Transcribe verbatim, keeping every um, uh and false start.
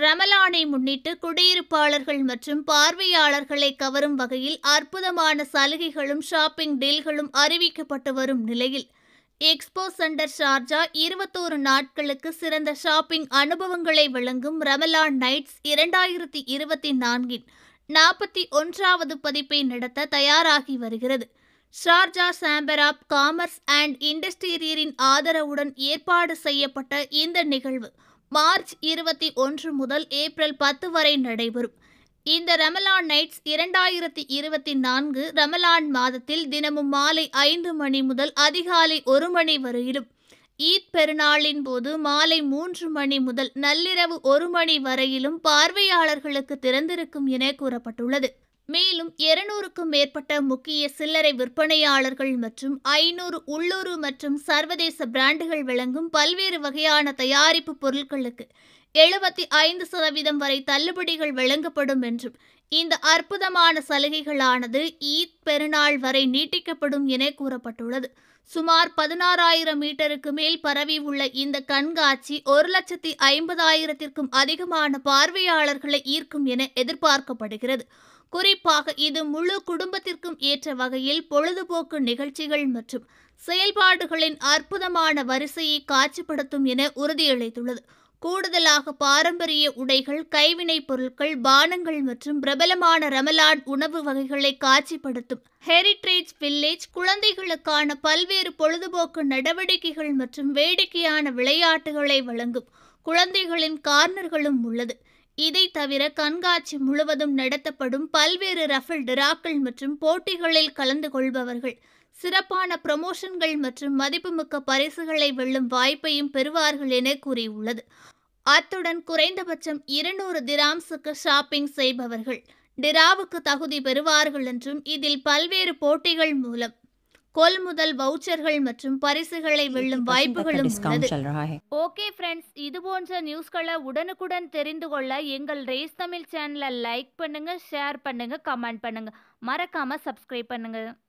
ரமலானை முன்னிட்டு குடியிருப்பாளர்கள் மற்றும் பார்வையாளர்களை கவரும் வகையில் அற்புதமான சலுகைகளும் ஷாப்பிங் டீல்களும் அறிவிக்கப்பட்டு வரும் நிலையில் எக்ஸ்போ சென்டர் ஷார்ஜா இருபத்தோரு நாட்களுக்கு சிறந்த ஷாப்பிங் அனுபவங்களை வழங்கும் ரமலான் நைட்ஸ் இரண்டாயிரத்தி இருபத்தி நான்கின் நாற்பத்தி ஒன்றாவது பதிப்பை நடத்த தயாராகி வருகிறது. Sharjah chamber of commerce and இண்டஸ்ட்ரியரின் ஆதரவுடன் ஏற்பாடு செய்யப்பட்ட இந்த நிகழ்வு மார்ச் இருபத்தி ஒன்று முதல் ஏப்ரல் பத்து வரை நடைபெறும். இந்த ரமலான் நைட்ஸ் இரண்டாயிரத்தி இருபத்தி நான்கு ரமலான் மாதத்தில் தினமும் மாலை ஐந்து மணி முதல் அதிகாலை ஒரு மணி வரையிலும், ஈத் பெருநாளின் போது மாலை மூன்று மணி முதல் நள்ளிரவு ஒரு மணி வரையிலும் பார்வையாளர்களுக்கு திறந்திருக்கும் என கூறப்பட்டுள்ளது. மேலும் இருநூறுக்கும் மேற்பட்ட முக்கிய சில்லறை விற்பனையாளர்கள் மற்றும் ஐநூறு உள்ளூர் மற்றும் சர்வதேச பிராண்டுகள் வழங்கும் பல்வேறு வகையான தயாரிப்பு பொருட்களுக்கு எழுபத்தி ஐந்து சதவீதம் வரை தள்ளுபடிகள் வழங்கப்படும் என்றும், இந்த அற்புதமான சலுகைகளானது ஈத் பெருநாள் வரை நீட்டிக்கப்படும் என கூறப்பட்டுள்ளது. சுமார் பதினாறாயிரம் மீட்டருக்கு மேல் பரவி உள்ள இந்த கண்காட்சி ஒரு லட்சத்தி ஐம்பதாயிரத்திற்கும் அதிகமான பார்வையாளர்களை ஈர்க்கும் என எதிர்பார்க்கப்படுகிறது. குறிப்பாக இது முழு குடும்பத்திற்கும் ஏற்ற வகையில் பொழுதுபோக்கு நிகழ்ச்சிகள் மற்றும் செயல்பாடுகளின் அற்புதமான வரிசையை காட்சிப்படுத்தும் என உறுதியளித்துள்ளது. கூடுதலாக பாரம்பரிய உடைகள், கைவினைப் பொருட்கள், பானங்கள் மற்றும் பிரபலமான ரமலான் உணவு வகைகளை காட்சிப்படுத்தும் ஹெரிட்டேஜ் வில்லேஜ், குழந்தைகளுக்கான பல்வேறு பொழுதுபோக்கு நடவடிக்கைகள் மற்றும் வேடிக்கையான விளையாட்டுகளை வழங்கும் குழந்தைகளின் கார்னர்களும் உள்ளது. இதை தவிர கண்காட்சி முழுவதும் நடத்தப்படும் பல்வேறு ரஃபல் டிராக்கள் மற்றும் போட்டிகளில் கலந்து கொள்பவர்கள் சிறப்பான ப்ரமோஷன்கள் மற்றும் மதிப்புமிக்க பரிசுகளை வெல்லும் வாய்ப்பையும் பெறுவார்கள் என கூறியுள்ளது. அத்துடன் குறைந்தபட்சம் இருநூறு திராம்ஸுக்கு ஷாப்பிங் செய்பவர்கள் டிராவுக்கு தகுதி பெறுவார்கள் என்றும், இதில் பல்வேறு போட்டிகள் மூலம் கொள்முதல் வவுச்சர்கள் மற்றும் பரிசுகளை வெல்லும் வாய்ப்புகளும் உள்ளது. ஓகே ஃப்ரெண்ட்ஸ், இது போன்ற நியூஸ்களை உடனுக்குடன் தெரிந்து கொள்ள எங்கள் ரேஸ் தமிழ் சேனலை லைக் பண்ணுங்க, ஷேர் பண்ணுங்க, கமெண்ட் பண்ணுங்க, மறக்காம சப்ஸ்கிரைப் பண்ணுங்க.